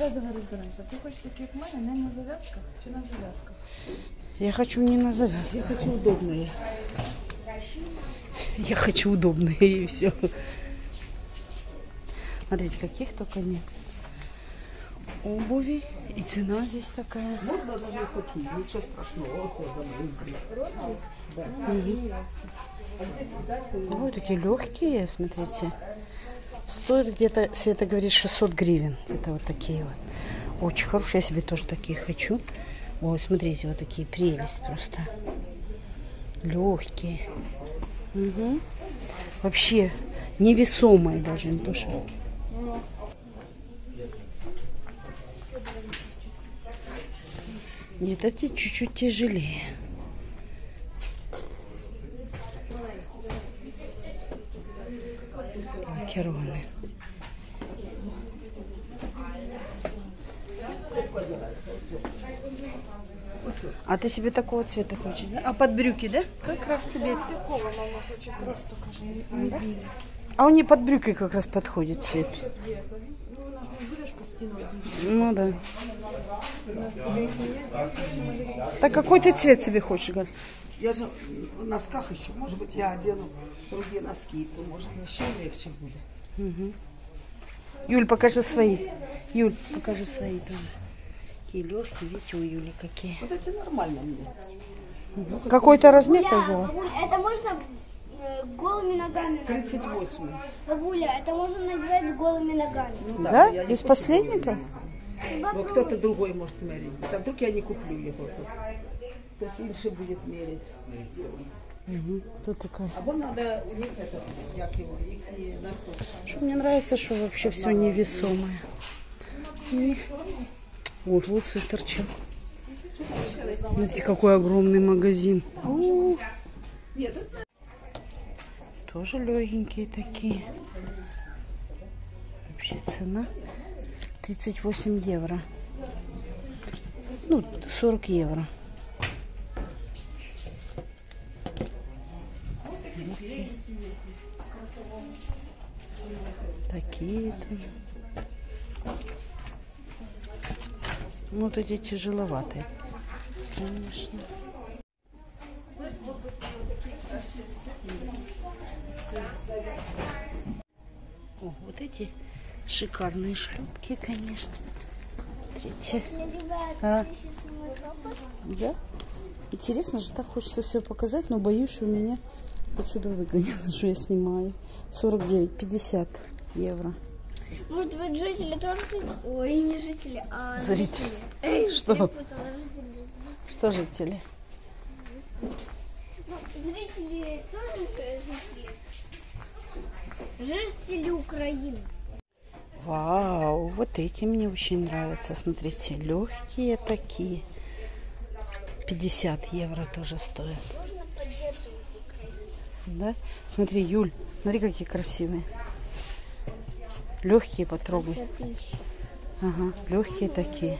давай разбираемся. Ты хочешь такие, как моя, не на завязках, чи на завязках? Я хочу не на завязку. Я хочу удобные. Я хочу удобные и все. Смотрите, каких только нет. Обуви. И цена здесь такая. Можно даже такие, ничего страшного. Ой, такие легкие, смотрите. Стоит где-то, Света говорит, 600 гривен. Это вот такие вот. Очень хорошие. Я себе тоже такие хочу. Ой, смотрите, вот такие прелесть просто. Легкие. Угу. Вообще невесомые даже, не то что. Нет, эти чуть-чуть тяжелее. Лакированные. А ты себе такого цвета хочешь, да? А под брюки, да? Как раз себе такого мама хочет просто, кажется. Да? А он не под брюки как раз подходит цвет. Ну да. Так какой ты цвет себе хочешь, Галь? Я же в носках еще. Может быть, я одену другие носки, то может вообще легче будет. Угу. Юль, покажи свои. Юль, покажи свои тоже. Какие легкие, видите, у Юли какие. Вот эти нормально мне. Угу. Какой-то размер ты взяла? Это можно голыми ногами? 38. Бабуля, это можно надевать голыми ногами. Ну, Да? я Без не последника? Вот кто-то другой может мерить. А вдруг я не куплю его тут. То есть інший будет мерить. Угу. Тут такая. Або надо у них это, як его, их не носок. Мне нравится, что вообще все невесомое. И... Вот, волосы торчат. Смотрите, какой огромный магазин. Тоже легенькие такие. Вообще цена 38 евро. Ну, 40 евро. Такие тоже. Вот эти тяжеловатые, конечно. О, вот эти шикарные шлюпки, конечно. Смотрите. А, да? Интересно же, так хочется все показать, но боюсь, что меня отсюда выгонят, что я снимаю. 49-50 евро. Может быть, жители тоже... Ой, не жители, а Зрители. Эй, Что? перепутала, жители. Что жители? Ну, зрители тоже жители. Жители Украины. Вау, вот эти мне очень нравятся. Смотрите, легкие такие. 50 евро тоже стоят. Можно поддерживать их. Да? Смотри, Юль, смотри, какие красивые. Легкие, потрогай. Ага, легкие такие.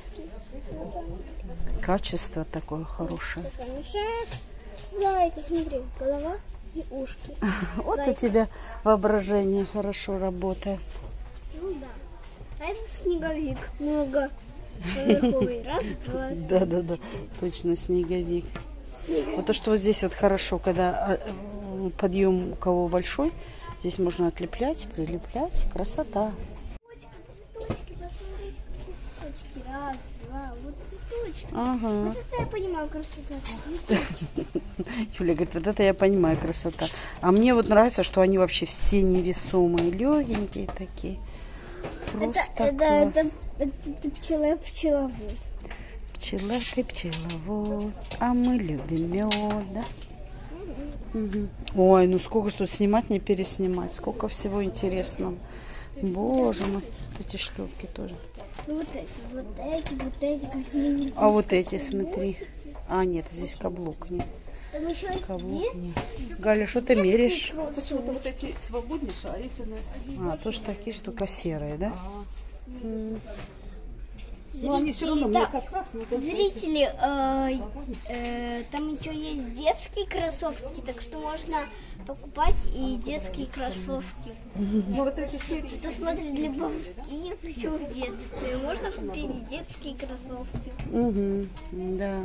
Качество такое хорошее. Мешает. Зайка, смотри, голова и ушки. Вот у тебя воображение хорошо работает. Ну да. А это снеговик. Много. Поверховый. Раз, два. Да, точно снеговик. Вот то, что вот здесь вот хорошо, когда подъем у кого большой, здесь можно отлеплять, прилеплять. Красота. Цветочки, посмотрите, какие цветочки. Раз, два, вот цветочки. Ага. Вот это я понимаю красота. Юля говорит, вот это я понимаю красота. А мне вот нравится, что они вообще все невесомые, легенькие такие. Просто класс. Это пчеловод. Пчела ты пчеловод, а мы любим мед, да? Угу. Ой, ну сколько ж тут снимать, не переснимать. Сколько всего интересного. Боже мой, вот эти шлепки тоже. Ну, вот эти какие-нибудь. А вот эти, смотри. А, нет, здесь каблук нет. Там еще есть Каблук нет. Галя, что ты меряешь? Почему-то вот эти свободнее, а эти на... А, тоже такие, что серые, да? Но они все равно мне как раз... Ну, Зрители, там еще есть детские кроссовки, так что можно покупать и детские кроссовки. ну, вот эти серии... Кто смотрит «Любовь в Киев» еще в детстве, можно купить и детские кроссовки. Угу, да.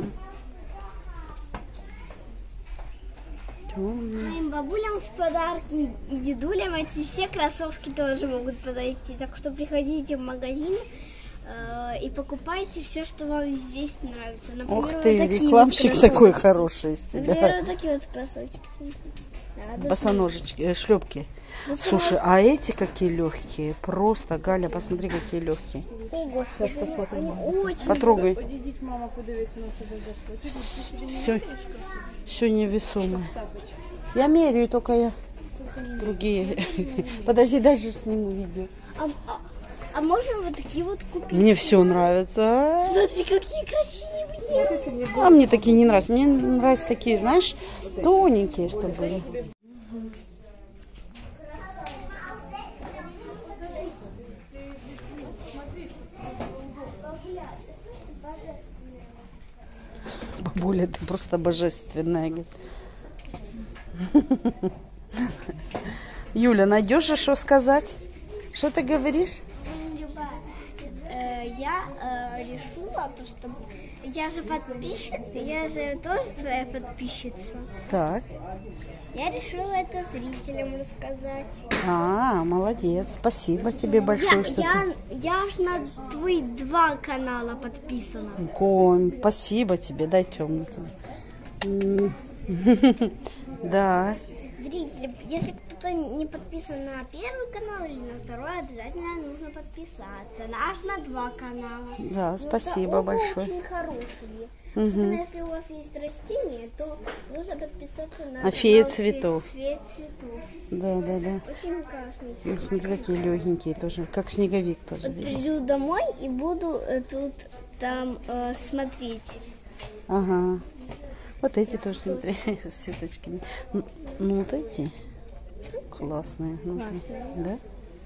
Своим бабулям в подарки и дедулям эти все кроссовки тоже могут подойти. Так что приходите в магазин и покупайте все, что вам здесь нравится. Например, Ух ты, вот такие рекламщик вот такой кроссовки. хороший из Например, тебя. вот такие вот кроссовки. Да, Босоножечки, шлепки. Слушай, а эти какие легкие. Просто, Галя, посмотри, какие легкие. О, Господи, они очень... Потрогай. Подійдіть, мама, подивиться на себе за Все невесомое. Я меряю, только я другие. Подожди, дальше сниму видео. А можно вот такие вот купить? Мне все нравится. Смотри, какие красивые. А мне такие не нравятся. Мне нравятся такие, знаешь, тоненькие, что были. Бабуля, ты просто божественная. Юля, найдешь же, что сказать? Что ты говоришь? Я решила, то, что я же подписчица, я же тоже твоя подписчица. Так. Я решила это зрителям рассказать. Молодец. Спасибо тебе большое. Я ж на твои 2 канала подписана. Конь, спасибо тебе. Дай темную. Да. Зрители, если кто-то не подписан на 1 канал или на 2, обязательно нужно подписаться. Аж на 2 канала. Да, Ну, спасибо оба большое. очень хорошие. Особенно если у вас есть растения, то нужно подписаться на фею канал цветов. Цвет цветов. Да. Очень классный. Юль, смотри, какие легенькие тоже. Как снеговик тоже. Приду домой и буду тут там смотреть. Ага. Вот эти тоже, смотри, с цветочками. Ну, вот эти классные. Да?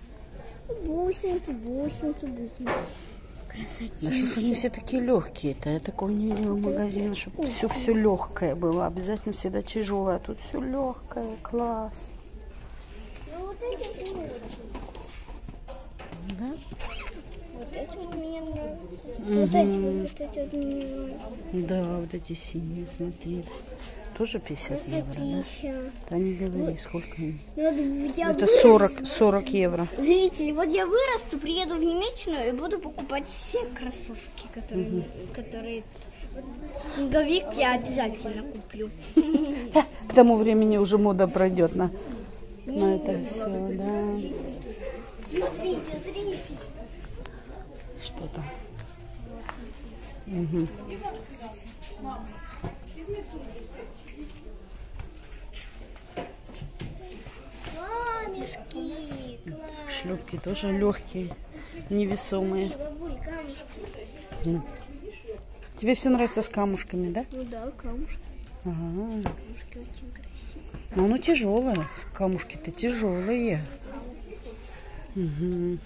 Бусинки. Красота. Да что ж они все такие легкие-то? Я такого не видела в магазине, чтобы все легкое было. Обязательно всегда тяжелое, а тут все легкое, класс. Ну вот эти не очень. Да? Вот эти вот мне нравятся. Вот эти вот мне нравятся. Да, вот эти синие, смотри. Тоже 50 евро, да? Красотища. Да не говори, сколько они. Ну, вот я Это вырос- 40 евро. Зрители, вот я вырасту, приеду в Немеччину и буду покупать все кроссовки, которые... Вот снеговик я обязательно куплю. К тому времени уже мода пройдет на это все, да. Смотрите, зрители. Что там? Угу. Камешки. Шлепки тоже легкие, невесомые. Бабуль, камушки. Тебе все нравится с камушками, да? Ну да, камушки. Ага. Камушки очень красивые. Но оно тяжелое. Камушки-то тяжелые. Угу.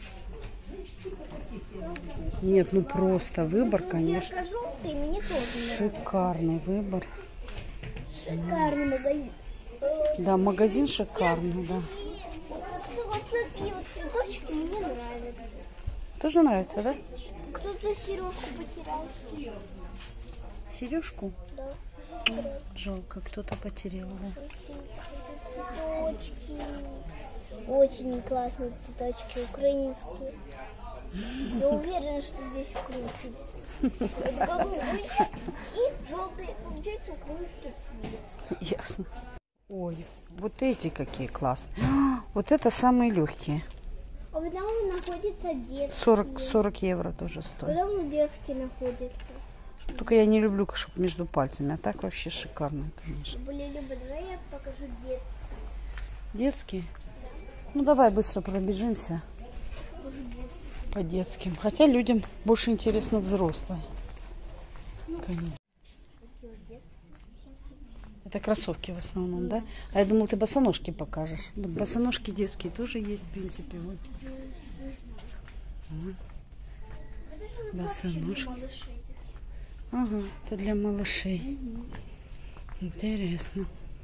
Нет, ну просто выбор, конечно. Ярко-желтый, мне тоже нравится. Шикарный выбор. Шикарный магазин. Да, магазин шикарный, да. Вот такие вот цветочки мне нравятся. Тоже нравится, да? Кто-то сережку потерял. Сережку? Да. Жалко, кто-то потерял, да. Цветочки. Очень классные цветочки, украинские. Я уверена, что здесь украинские. Вот голубые и желтые. Получается украинский цвет. Ясно. Ой, вот эти какие классные. Вот это самые легкие. А вот там находится детские. 40 евро тоже стоит. Потом детские находятся. Только я не люблю, чтобы между пальцами. А так вообще шикарно, конечно. Более любят. Давай я покажу детские. Детские? Ну, давай быстро пробежимся по детским. Хотя людям больше интересно взрослые. Конечно. Это кроссовки в основном, да? А я думала, ты босоножки покажешь. Вот босоножки детские тоже есть, в принципе. Вот. Босоножки. Ага, это для малышей. Интересно.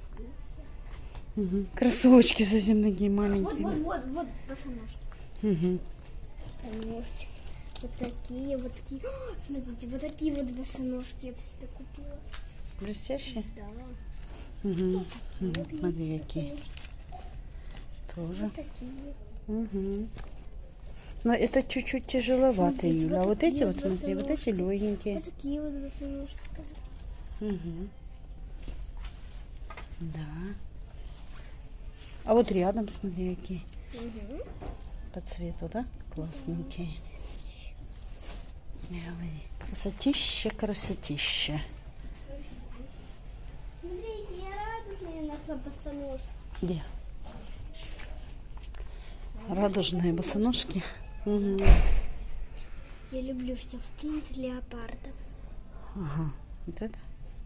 Угу. Кроссовочки совсем такие маленькие. Вот босоножки. Угу. Босоножки. Вот такие. О, смотрите, вот такие вот босоножки я бы себе купила. Блестящие? Да. Угу. Смотри, какие. Тоже. Вот такие. Угу. Но это чуть-чуть тяжеловато, Смотрите, Юля. А вот эти вот, смотри, вот босоножки. эти легенькие. Вот такие вот босоножки. Угу. Да. А вот рядом, смотри, какие. Угу. По цвету, да? Классненькие. Красотища, красотища. Смотрите, я радужные нашла босоножки. Где? Радужные босоножки. Угу. Я люблю все в принт леопарда. Ага. Вот это?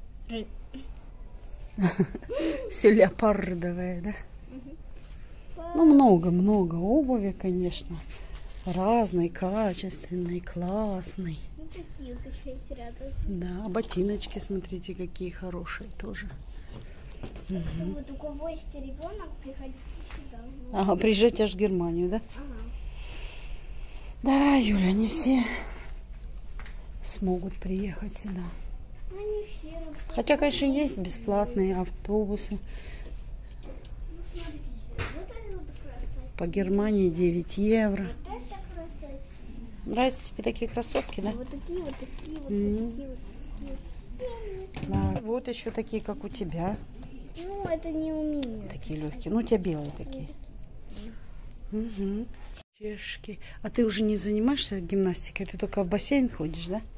Все леопардовое, да? Ну, много-много обуви, конечно. Разной, качественной, классной. Вот такие вот еще есть рядом. Да, ботиночки, смотрите, какие хорошие тоже. Угу. Вот у кого есть ребенок, приходите сюда. Ага, приезжайте аж в Германию, да? Ага. Да, Юля, не все смогут приехать сюда. Ну, не все. Хотя, конечно, есть бесплатные автобусы. Ну, смотрите, вот это вот красавица. По Германии 9 евро. Вот это красавица. Нравятся тебе такие кроссовки, да? Вот такие, вот такие, вот Мгм. такие, вот такие. Да. Вот еще такие, как у тебя. Ну, это не у меня. Такие легкие. Ну, у тебя белые такие. Угу. Чешки. А ты уже не занимаешься гимнастикой? Ты только в бассейн ходишь, да?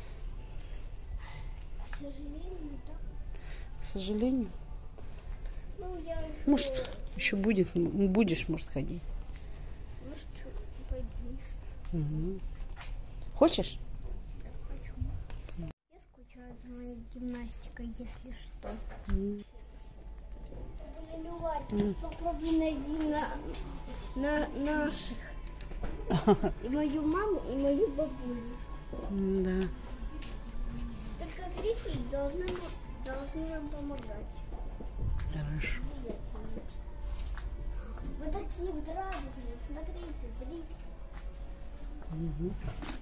К сожалению, так. К сожалению. Ну, я еще... Может, еще будешь, может, ходить. Может, что, пойду. Угу. Хочешь? Хочу. Я скучаю за моей гимнастикой, если что. М. Попробуй найди на наших. И мою маму, и мою бабулю. Да. Только зрители должны нам помогать. Хорошо. Обязательно. Вот такие вот радужные. Смотрите, зрители. Угу.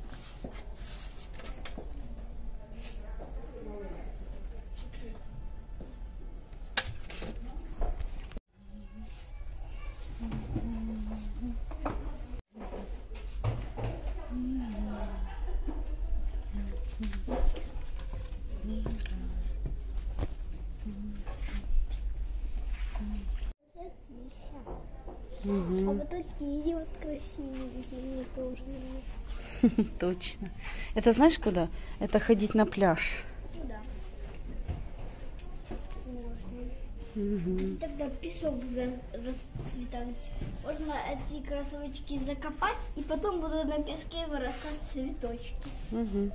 А вот такие вот красивенькие мне тоже нравятся. Точно. Это знаешь куда? Это ходить на пляж. Ну да. Можно. Угу. Тогда песок расцветать. Можно эти кроссовочки закопать, и потом будут на песке вырастать цветочки. Угу.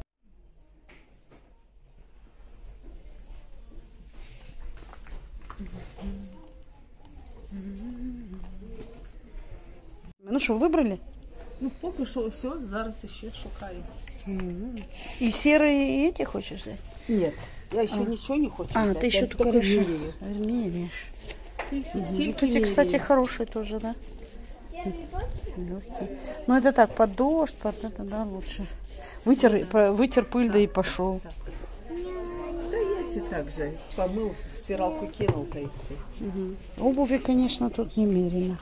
Ну что, выбрали? Ну, поки що все, зараз ще шукаю. И серые и эти хочешь взять? Нет, я еще ничего не хочу А, взять. ты еще я только меряю. меряешь. Только Эти, кстати, меряю. хорошие тоже, да? Серые точно? Легкие. Ну, это так, под дождь, под это, да, лучше. Вытер пыль, да и пошел. Да я тебе так же помыл, в стиралку кинул-то и все. Угу. Обуви, конечно, тут немерено.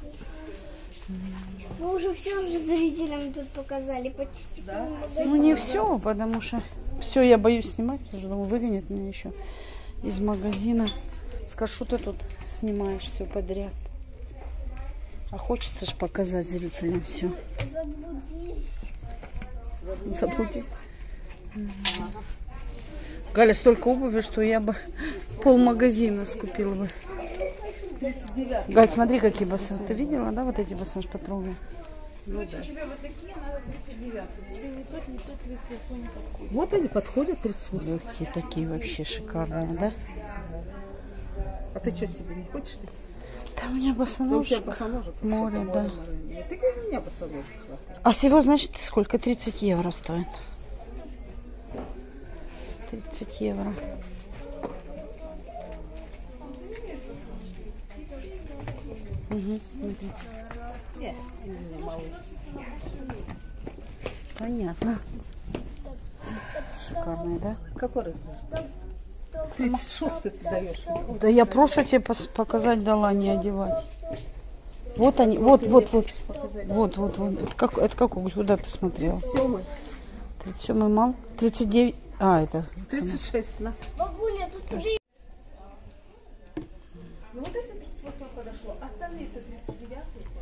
Мы уже все зрителям тут показали, почти. Да? Ну, не все, потому что все я боюсь снимать, потому что думаю, выгонят меня еще из магазина. Скажу, что ты тут снимаешь все подряд. А хочется ж показать зрителям все. Заблудились. Галя, столько обуви, что я бы полмагазина скупила бы. 39. Галь, смотри, какие босоножки. Ты видела, да, вот эти босоножки потрогай? Ну, да. Тебе вот такие надо 39. Тебе не тот, 38 не подходит. Вот они подходят 38. Легкие такие вообще шикарные, да? А ты что себе не хочешь? Да у меня Ну, у тебя босоножек. босоножек. Море, вообще-то да. мало. Ты как у меня босоножек хватает. А всего, значит, сколько? 30 евро стоит. 30 евро. Угу. Понятно. Шикарный, да? Какой размер? 36 ты даешь. Да я просто тебе показать дала, не одевать. Вот они, вот. Это какой? Куда ты смотрел? 37. 37 мал? 39. А, это. 36, на. Бабуля, тут три. Ну вот эти 38 подошло, остальные-то 39.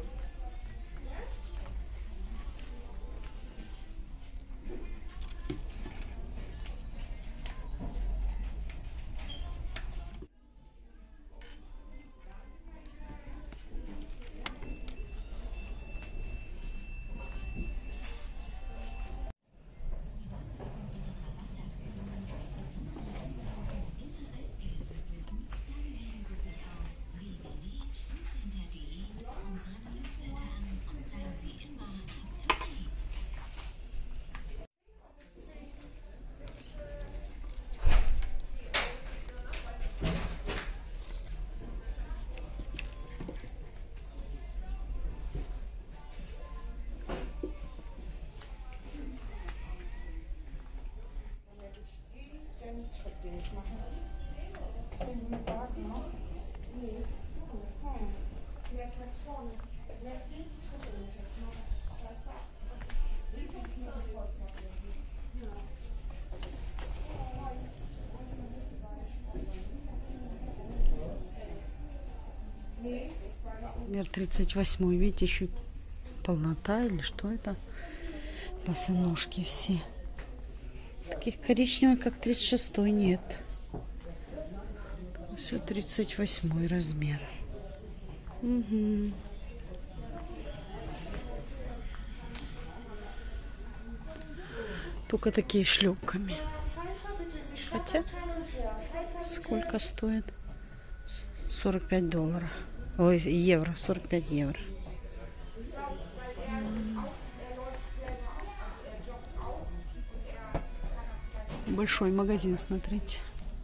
Размер 38. Видите, еще полнота или что это? Босоножки все. Таких коричневых, как 36, нет. Все 38 размер. Угу. Только такие шлепками. Хотя сколько стоит? 45 долларов. Ой, евро. 45 евро. Большой магазин, смотрите.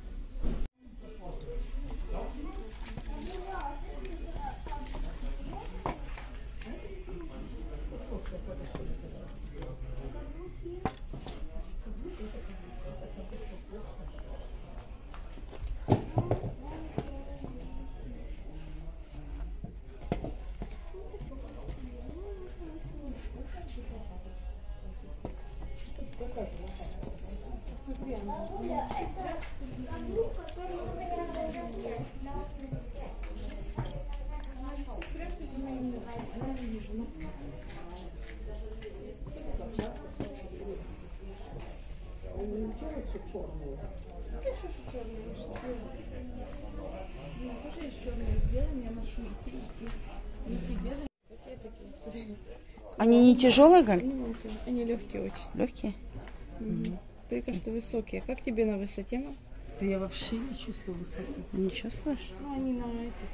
Они не тяжелые, Галь? Они легкие очень. Легкие? Только что высокие. Как тебе на высоте, мам? Да я вообще не чувствую высоты. Не чувствуешь? Ну, они на этих.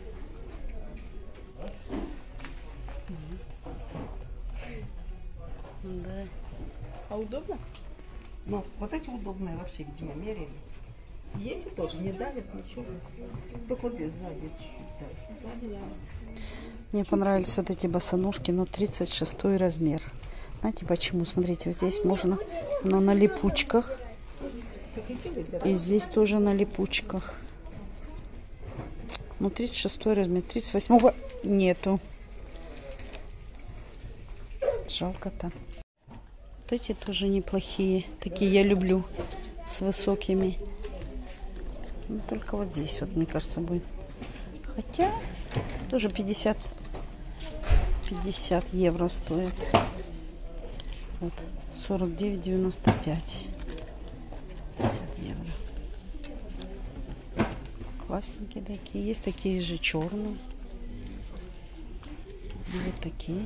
Да. А удобно? Ну, вот эти удобные вообще, где мы мерили. И эти тоже не давят ничего. Только вот здесь сзади чуть-чуть давит. Сзади, да. Мне понравились вот эти босоножки, но 36 размер. Знаете почему? Смотрите, вот здесь можно, но на липучках. И здесь тоже на липучках. Ну, 36 размер. 38 нету. Жалко-то. Вот эти тоже неплохие. Такие я люблю. С высокими. Ну, только вот здесь вот, мне кажется, будет. Хотя тоже 50 евро стоит. Вот 49,95. 50 евро. Классненькие такие. Есть такие же черные. И вот такие.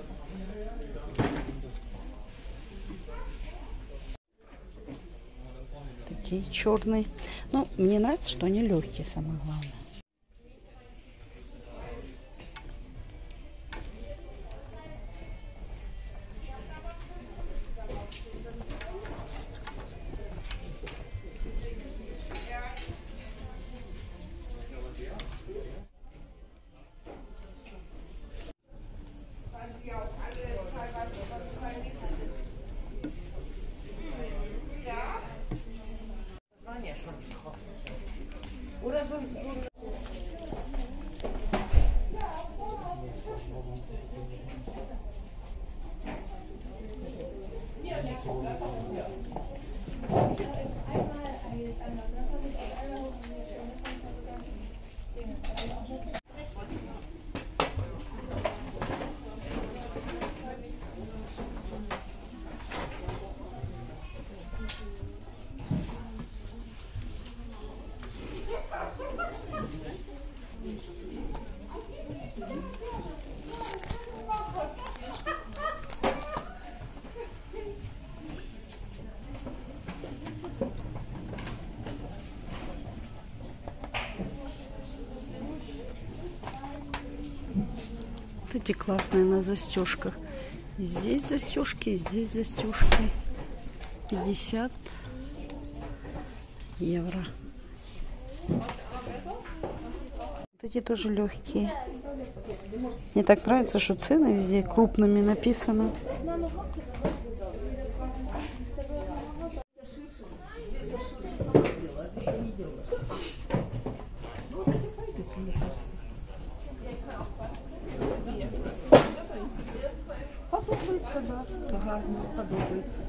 Такие черные. Ну, мне нравится, что они легкие, самое главное. эти классные на застежках. И здесь застежки, и здесь застежки. 50 евро. Вот эти тоже легкие. Мне так нравится, что цены везде крупными написано. Подобается, да. Гарно, подобается.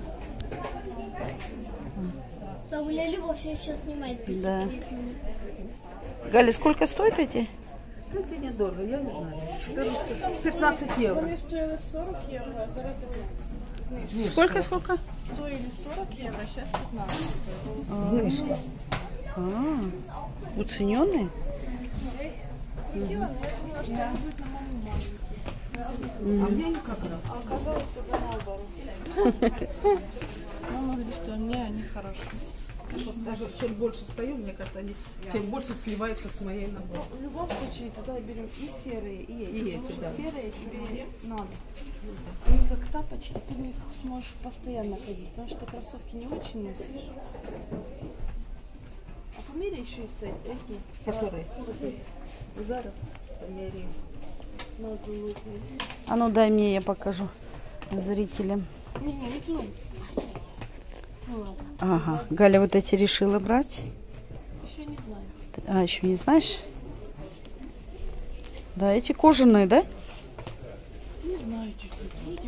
Да, Уля Люба все еще снимает. Да. Галя, сколько стоят эти? Это недорого, я не знаю. 15 евро. Вони стоили 40 євро, а зараз 15. Сколько? Стоили 40 євро, сейчас 15. Знижка. Уцененные? Хотела, но я думала, что это будет на маму маме. А мне как раз. А оказалось, все наоборот. Мама говорит, что мне они хорошие. Вот даже чем больше стою, мне кажется, они тем больше сливаются с моей ногой. В любом случае, тогда берем и серые, и эти. И эти, Потому что да. серые тебе надо. Они как тапочки, ты в них сможешь постоянно ходить, потому что кроссовки не очень носишь. А померяй еще и эти. Которые? Зараз померяем. Надо. А ну дай мне, я покажу зрителям. Не ту. Ну ладно, Ага, Галя вот эти решила брать. еще не знаю. А, еще не знаешь? Да, эти кожаные, да? Не знаю, чуть-чуть.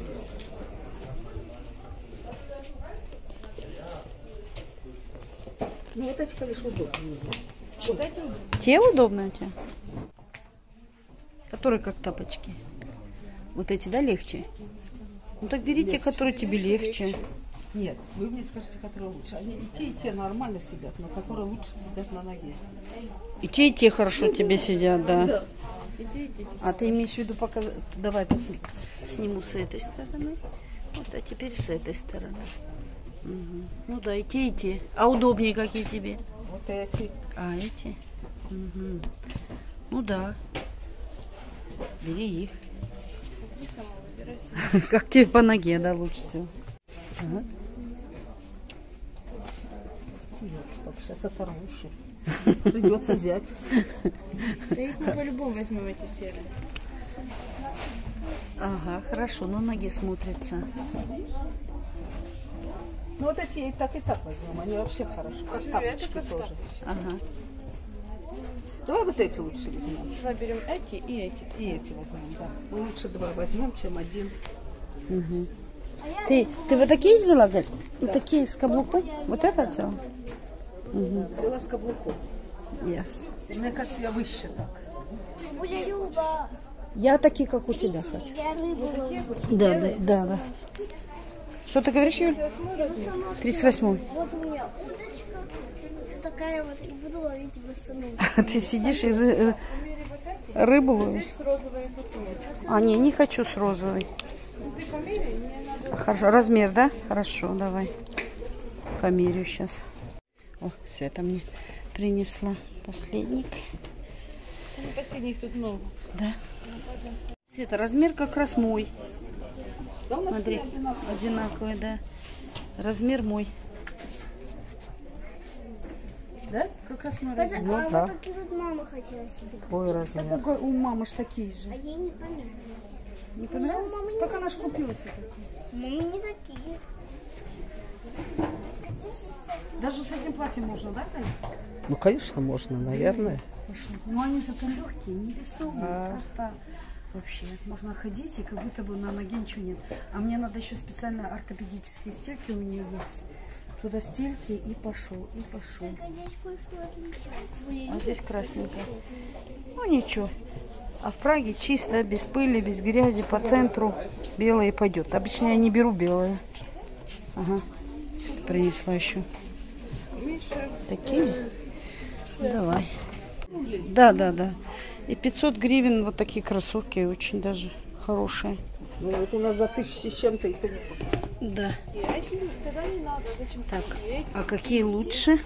Ну вот эти, конечно, удобнее. Вот эти удобно. Те удобные у тебя? Которые как тапочки. Вот эти, да, легче? Ну так бери те, которые тебе легче. Нет, вы мне скажите, которые лучше. Они и те нормально сидят, но которые лучше сидят на ноге. И те хорошо тебе сидят, да. Иди. А ты имеешь в виду показать? Давай сниму с этой стороны. Вот, а теперь с этой стороны. Угу. Ну да, и те. А удобнее какие тебе? Вот эти. А эти? Угу. Ну да. Бери их. Смотри сама, выбирай сама. Как тебе по ноге, да, лучше всего. Ага. Сейчас оторвуши. Придется взять. Да их мы по-любому возьмем, эти серые. Ага, хорошо, на ноге смотрится. Ну вот эти и так возьмем. Они вообще хорошо. Как тапочки как тоже. Ага. Давай вот эти лучше возьмем. Давай берем эти и эти. И эти возьмем, да. Мы лучше два возьмем, чем один. Угу. Ты вот такие взяла, Галь? Вот такие с каблуком? Вот это взяла? Угу. Взяла с каблуком. Ясно. Мне кажется, я выше так. Уля Люба, Я такие, как у тебя хочу. я рыбу ловлю. Да. Что ты говоришь, Юль? 38-й. Вот у меня удочка такая вот, и буду ловить босону. Ты сидишь и рыбу ловишь? С розовой бутылкой. А, не хочу с розовой. Ты померяй, мне надо... Хорошо, размер, да? Хорошо, давай. Померю сейчас. О, Света мне принесла последник. Последних тут много. Да. Света, размер как раз мой. Да, у нас Смотри, все одинаковые. одинаковый, да. Размер мой. Да? Как раз мой размер. А Ну, да. вот такие вот мама хотела себе. Твой размер. У мамы ж такие А же. ей не понравилось. Не понравилось? понравилось? Так она ж купила себе. Маме не такие. Даже с этим платьем можно, да, Таня? Ну, конечно, можно, наверное. Ну, они зато легкие, невесомые. Просто вообще можно ходить, и как будто бы на ноге ничего нет. А мне надо еще специально ортопедические стельки у меня есть. Туда стельки и пошел. Только здесь кое-что отличается. А здесь красненькая. Ну, ничего. А в Праге чисто, без пыли, без грязи, по центру белое пойдет. Обычно я не беру белое. Ага. Принесла еще. Такие? Давай. Да. И 500 гривен вот такие кроссовки, очень даже хорошие. Ну, вот у нас за 1000 с чем-то и то. Да. И эти тогда не надо. Зачем? Так, а какие лучше?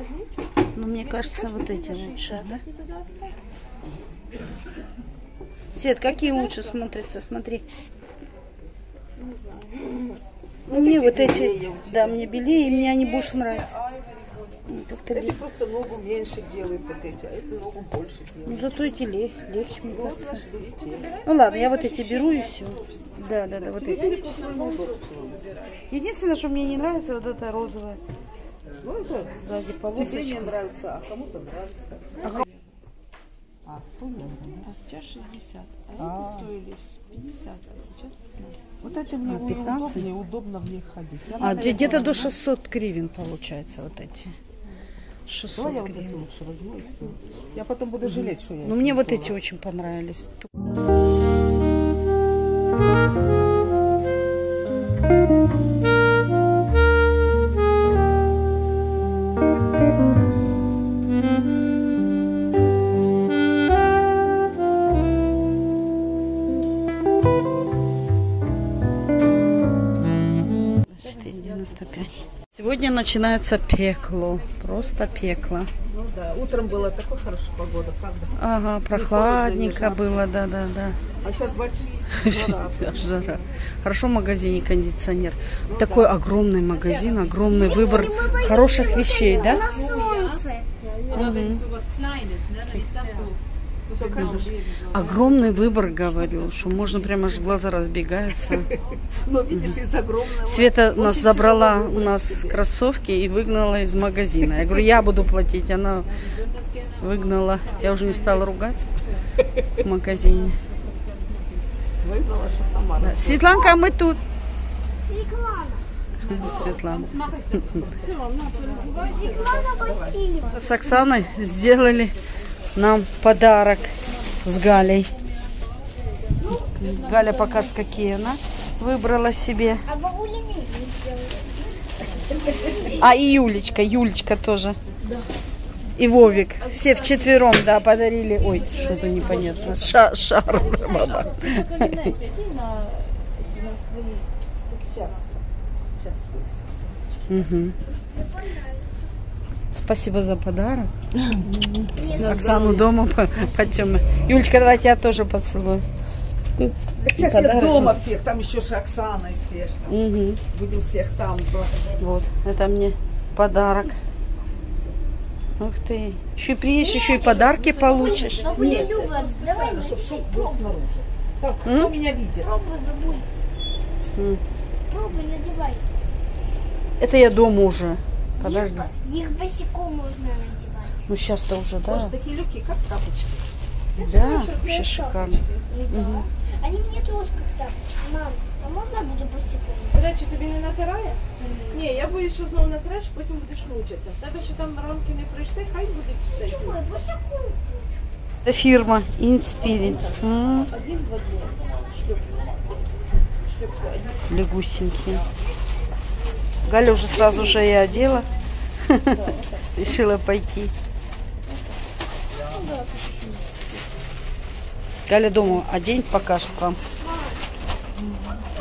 Ну, мне кажется, вот эти лучше, да? И тогда оставь. Свет, какие лучше смотрятся? Смотри. Мне вот эти, да, мне белее, и мне они больше нравятся. Эти просто ногу меньше делают, вот эти, а эти ногу больше Ну, делают. зато эти легче, мне кажется. Значит, берите. Ну ладно, я вот эти беру и все. Да, вот эти. Тебе по своему удобству. Единственное, что мне не нравится, вот это розовое. Ну, это Сзади тебе не полосочка. нравится, а кому-то нравится. А, 100 евро, да? А сейчас 60. А эти стоили 50, а сейчас 15. Вот эти мне 15? удобно в них ходить. А где-то до 600 гривен получается вот эти. 600 Давай я вот эти гривен. лучше возьму и все. Я потом буду жалеть, что я Ну, их мне не вот взяла. эти очень понравились. Сегодня начинается пекло, просто пекло. Ну да, утром была такая хорошая погода, правда? Ага, прохладненько было, да. А сейчас бачишь, Жара. Хорошо в магазине кондиционер. Такой огромный магазин, огромный выбор хороших вещей, да? На солнце. Огромный выбор, говорю, что можно прямо аж глаза разбегаются. но видишь, из огромного. Света нас забрала у нас кроссовки и выгнала из магазина. Я говорю, я буду платить. Она выгнала. Я уже не стала ругаться в магазине. Выгнала, что сама. Да. Светланка, мы тут. Светлана. Светлана. Светлана Васильевна. С Оксаной сделали нам подарок с Галей. Галя покажет, какие она выбрала себе. А бабуля мне сделала. А и Юлечка тоже. И Вовик. Все вчетвером, да, подарили. Ой, что-то непонятно. Шар. Баба. Мгм. Спасибо за подарок. Оксану дома пойдем. Юлечка, давай тебя тоже поцелую. Сейчас я Подарочек. дома всех, там еще же Оксана и все. ж там. Мгм. Будем всех там. Вот, это мне подарок. Ух ты. Еще приедешь, еще и подарки получишь. Бабуля Люба, давай Чтобы начни. шок был снаружи. Так, кто меня видит? Пробуй, бабуль. М. Пробуй, надевай. Это я дома уже. Подожди. Их босиком можно надевать. Ну сейчас-то уже, Тоже да. такие легкие, как тапочки. Да, вообще шикарно. Да. Они мне тоже как тапочки. Мам, а можно я буду босиком? До речі, тобі не натирає? Ні, я боюсь, що знову натреш, потім будеш мучитися. В тебе ще там рамки не пройшли, хай будуть цей. Чего? Я босиком хочу. Это фирма Inspirit. М. Один-два дні. Шлюпку. Лягусенькие. Галя уже сразу же и одела. Решила пойти. Галя дома одень, покажет вам.